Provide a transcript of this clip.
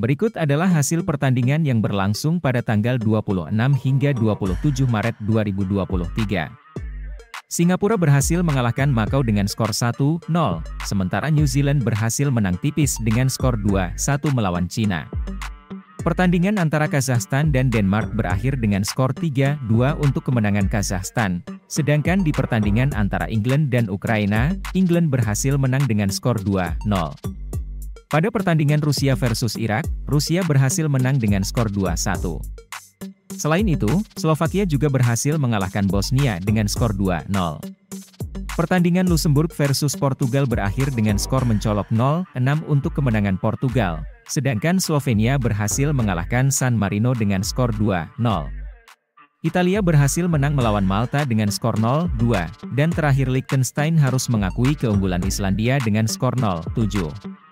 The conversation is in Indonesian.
Berikut adalah hasil pertandingan yang berlangsung pada tanggal 26 hingga 27 Maret 2023. Singapura berhasil mengalahkan Makau dengan skor 1-0, sementara New Zealand berhasil menang tipis dengan skor 2-1 melawan Cina. Pertandingan antara Kazakhstan dan Denmark berakhir dengan skor 3-2 untuk kemenangan Kazakhstan, sedangkan di pertandingan antara England dan Ukraina, England berhasil menang dengan skor 2-0. Pada pertandingan Rusia versus Irak, Rusia berhasil menang dengan skor 2-1. Selain itu, Slovakia juga berhasil mengalahkan Bosnia dengan skor 2-0. Pertandingan Luxembourg versus Portugal berakhir dengan skor mencolok 0-6 untuk kemenangan Portugal, sedangkan Slovenia berhasil mengalahkan San Marino dengan skor 2-0. Italia berhasil menang melawan Malta dengan skor 0-2, dan terakhir Liechtenstein harus mengakui keunggulan Islandia dengan skor 0-7.